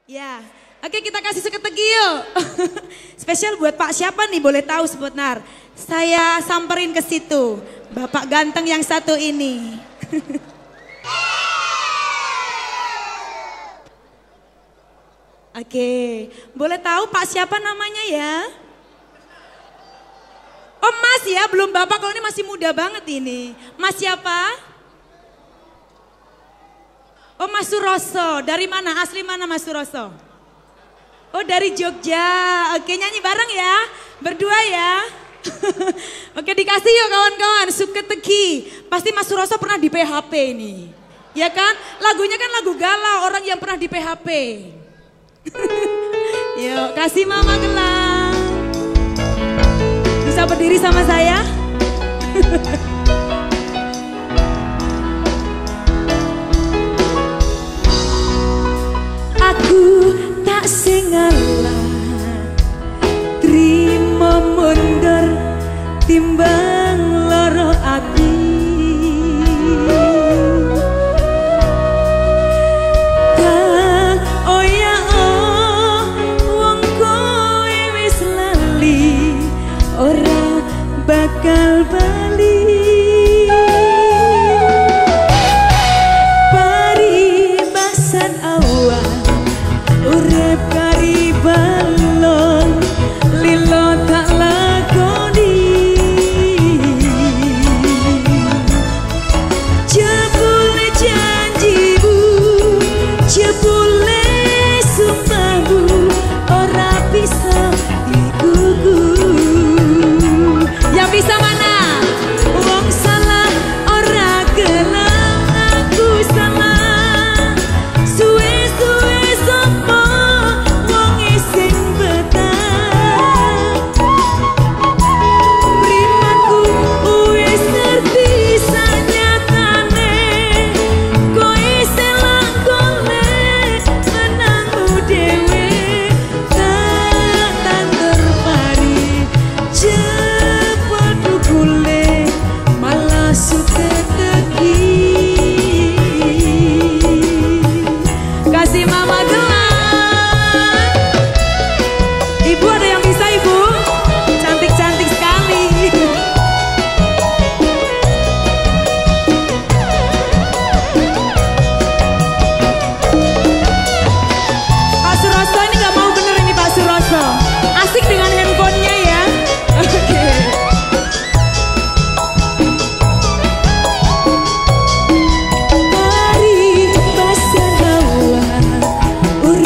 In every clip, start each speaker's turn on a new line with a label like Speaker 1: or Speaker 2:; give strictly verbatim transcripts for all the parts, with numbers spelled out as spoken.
Speaker 1: Ya, oke kita kasih seketegi yuk. Spesial buat Pak siapa nih, boleh tahu sebentar. Saya samperin ke situ, Bapak ganteng yang satu ini. Oke, boleh tahu Pak siapa namanya ya? Oh Mas ya, belum Bapak, kalau ini masih muda banget ini. Mas siapa? Oh Mas Suroso, dari mana? Asli mana Mas Suroso? Oh dari Jogja, oke nyanyi bareng ya, berdua ya. Oke dikasih yuk kawan-kawan, Suketegi. Pasti Mas Suroso pernah di P H P ini. Ya kan, lagunya kan lagu galau, orang yang pernah di P H P. Yuk kasih Mama Gelang. Bisa berdiri sama saya? Aku tak sengalah terima mundur timbang loro ati. Tak oh ya oh wong kowe wis lali ora bakal bali. Paribasan awan urip kari balon lilo tak lakoni. Jebule janjimu, jebule sumpahmu ora bisa digugu. Yang bisa mana? Wong salah ora gelem aku salah. Suwe-suwe sapa wong sing betah. Mrimanku wis ngerti sanyatane. Koe selang golek menangmu dhewe. Tak tandur pari cepet ukule malah Suketegi. Kasih Mama Gelang. Ibu ada yang bisa Ibu? Cantik-cantik sekali. Pak Suroso ini gak mau bener ini Pak Suroso. Asik dengan handphonenya ya. Oke. Paribasan awan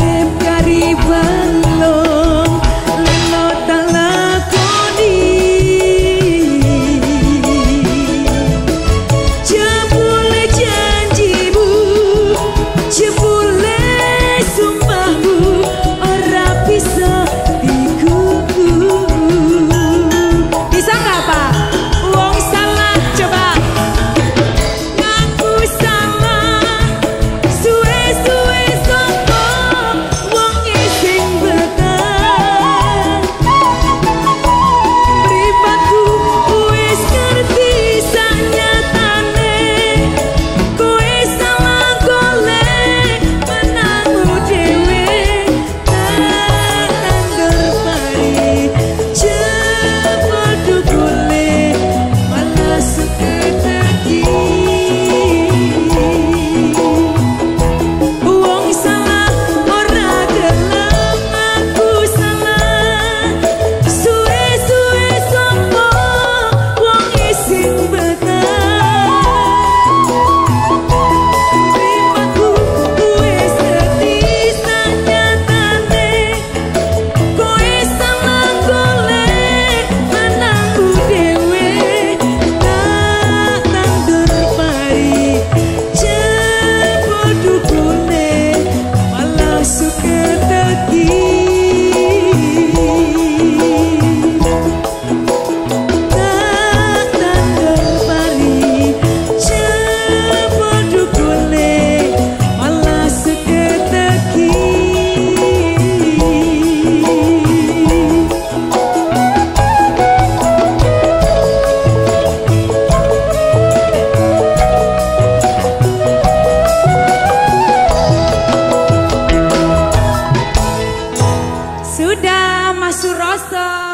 Speaker 1: Sudah Mas Suroso.